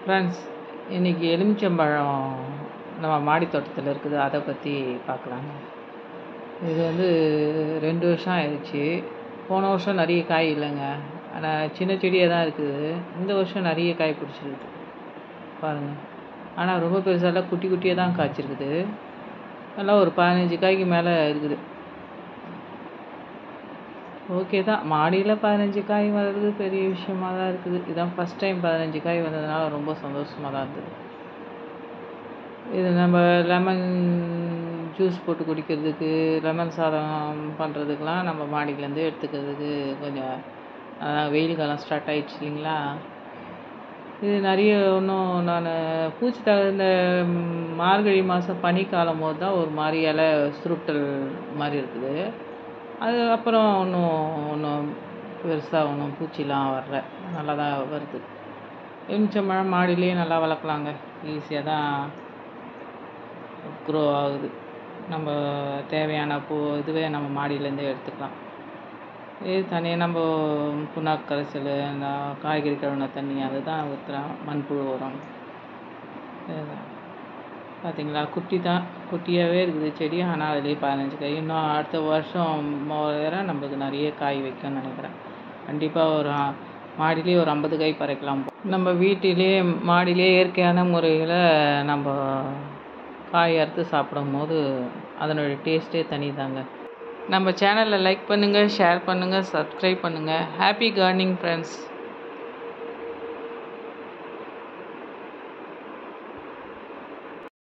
Friends, இன்றைக்கி எலுமிச்சம்பழம் நம்ம மாடி தோட்டத்தில் இருக்குது, அதை பற்றி பார்க்கலாங்க. இது 2 வருஷம் ஆயிடுச்சு. போன வருஷம் நிறைய காய் இல்லைங்க, ஆனால் சின்ன செடியாக தான் இருக்குது. இந்த வருஷம் நிறைய காய் பிடிச்சிருக்குது பாருங்கள். ஆனால் ரொம்ப பெருசாலாம் குட்டி குட்டியாக தான் காய்ச்சிருக்குது. நல்லா ஒரு 15 காய்க்கு மேலே இருக்குது. ஓகே தான், மாடியில் 15 காய் வர்றது பெரிய விஷயமாக தான் இருக்குது. இதான் ஃபஸ்ட் டைம் 15 காய் வந்ததுனால ரொம்ப சந்தோஷமாக தான் இருந்தது. இது நம்ம லெமன் ஜூஸ் போட்டு குடிக்கிறதுக்கு, லெமன் சாதம் பண்ணுறதுக்கெலாம் நம்ம மாடியிலேருந்து எடுத்துக்கிறதுக்கு கொஞ்சம் வெயில் காலம் ஸ்டார்ட் ஆகிடுச்சு இல்லைங்களா. இது நிறைய இன்னும் நான் பூச்சி தகுந்த மார்கழி மாதம் பனிக்காலம் போது தான் ஒரு மாதிரி இலை சுருட்டல் மாதிரி இருக்குது. அது அப்புறம் ஒன்றும் பெருசாக ஒன்றும் பூச்சிலாம் வரல, நல்லா தான் வருது. எலுமிச்சம்பழம் மாடியிலேயே நல்லா வளர்க்கலாங்க, ஈஸியாக தான் க்ரோ ஆகுது. நம்ம தேவையான இதுவே நம்ம மாடியிலேருந்தே எடுத்துக்கலாம். இது தனியாக நம்ம புண்ணாக்கு கரைசல், இந்த காய்கறி கழுவின தண்ணி அதை தான் ஊற்றுறோம், மண்புழு உரம். இதுதான் பார்த்தீங்களா, குட்டியாகவே இருக்குது செடி. ஆனால் அதுலேயே 15 காய். இன்னும் அடுத்த வருஷம் வேறு நம்மளுக்கு நிறைய காய் வைக்கும்னு நினைக்கிறேன். கண்டிப்பாக ஒரு மாடியிலே ஒரு 50 காய் பறிக்கலாம். நம்ம வீட்டிலே மாடியிலே இயற்கையான முறையில் நம்ம காய் அறுத்து சாப்பிடும் போது அதனுடைய டேஸ்ட்டே தனி தாங்க. நம்ம சேனலை லைக் பண்ணுங்கள், ஷேர் பண்ணுங்கள், சப்ஸ்கிரைப் பண்ணுங்கள். Happy gardening friends.